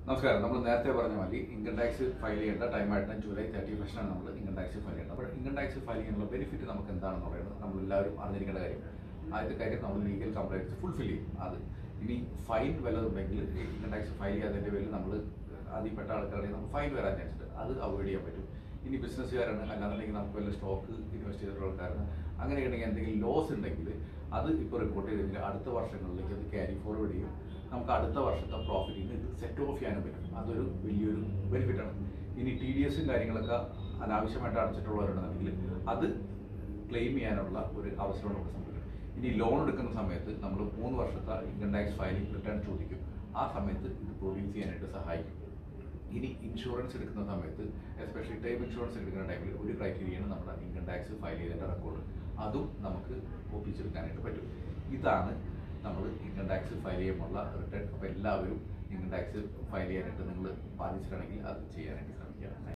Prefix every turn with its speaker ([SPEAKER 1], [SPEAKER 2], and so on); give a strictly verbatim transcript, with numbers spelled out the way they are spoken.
[SPEAKER 1] നമസ്കാരം. നമ്മൾ നേരത്തെ പറഞ്ഞ മതി ഇൻകം ടാക്സ് ഫയൽ ചെയ്യേണ്ട ടൈമായിട്ട് ജൂലൈ തേർട്ടി ഫസ്റ്റാണ് നമ്മൾ ഇൻകം ടാക്സ് ഫയൽ ചെയ്യേണ്ടത്. അപ്പോൾ ഇൻകം ടാക്സ് ഫയൽ ചെയ്യാനുള്ള ബെനിഫിറ്റ് നമുക്ക് എന്താണെന്ന് പറയുന്നത് നമ്മളെല്ലാവരും അറിഞ്ഞിരിക്കേണ്ട കാര്യം. ആദ്യത്തെ കാര്യം നമ്മൾ ലീഗൽ കംപ്ലൈൻസ് ഫുൾഫിൽ ചെയ്യും. അത് ഇനി ഫൈൻ വല്ലതുണ്ടെങ്കിൽ ഇൻകം ടാക്സ് ഫയൽ ചെയ്യാത്തതിൻ്റെ പേരിൽ നമ്മൾ അതിൽപ്പെട്ട ആൾക്കാരുടെ നമുക്ക് ഫൈൻ വരാൻ ചാൻസ് ഉണ്ട്. അത് അവോയ്ഡ് ചെയ്യാൻ പറ്റും. ഇനി ബിസിനസ്സുകാരാണ്, അല്ലാന്നുണ്ടെങ്കിൽ നമുക്ക് വല്ല സ്റ്റോക്ക് ഇൻവെസ്റ്റ് ചെയ്തിട്ടുള്ള ആൾക്കാരാണ്, അങ്ങനെയാണെങ്കിൽ എന്തെങ്കിലും ലോസ് ഉണ്ടെങ്കിൽ അത് ഇപ്പോൾ റിപ്പോർട്ട് ചെയ്തെങ്കിൽ അടുത്ത വർഷങ്ങളിലേക്ക് അത് ക്യാരി ഫോർവേഡ് ചെയ്യും. നമുക്ക് അടുത്ത വർഷത്തെ പ്രോഫിറ്റിന് ഇത് സെറ്റ് ഓഫ് ചെയ്യാനും പറ്റും. അതൊരു വലിയൊരു ബെനിഫിറ്റാണ്. ഇനി ടി ഡി എസും കാര്യങ്ങളൊക്കെ അനാവശ്യമായിട്ട് അടച്ചിട്ടുള്ളവരുണ്ടെങ്കിൽ അത് ക്ലെയിം ചെയ്യാനുള്ള ഒരു അവസരം നമുക്ക് സംഭവിക്കും. ഇനി ലോൺ എടുക്കുന്ന സമയത്ത് നമ്മൾ മൂന്ന് വർഷത്തെ ഇൻകം ടാക്സ് ഫയലിംഗ് റിട്ടേൺ ചോദിക്കും. ആ സമയത്ത് ഇത് പ്രൊഡ്യൂസ് ചെയ്യാനായിട്ട് സഹായിക്കും. ഇനി ഇൻഷുറൻസ് എടുക്കുന്ന സമയത്ത്, എസ്പെഷ്യലി ടൈം ഇൻഷുറൻസ് എടുക്കുന്ന ടൈമിൽ ഒരു ക്രൈറ്റീരിയയാണ് നമ്മുടെ ഇൻകം ടാക്സ് ഫയൽ ചെയ്തതിൻ്റെ റെക്കോർഡ്. അതും നമുക്ക് ഒപ്പിച്ചെടുക്കാനായിട്ട് പറ്റും. ഇതാണ് നമ്മൾ ഇൻകം ടാക്സ് ഫയൽ ചെയ്യുമ്പോൾ റിട്ടേൺ. അപ്പോൾ എല്ലാവരും ഇൻകം ടാക്സ് ഫയൽ ചെയ്യാനായിട്ട് നിങ്ങൾ ബാധിച്ചിട്ടാണെങ്കിൽ അത് ചെയ്യാനായിട്ട് ശ്രമിക്കുക.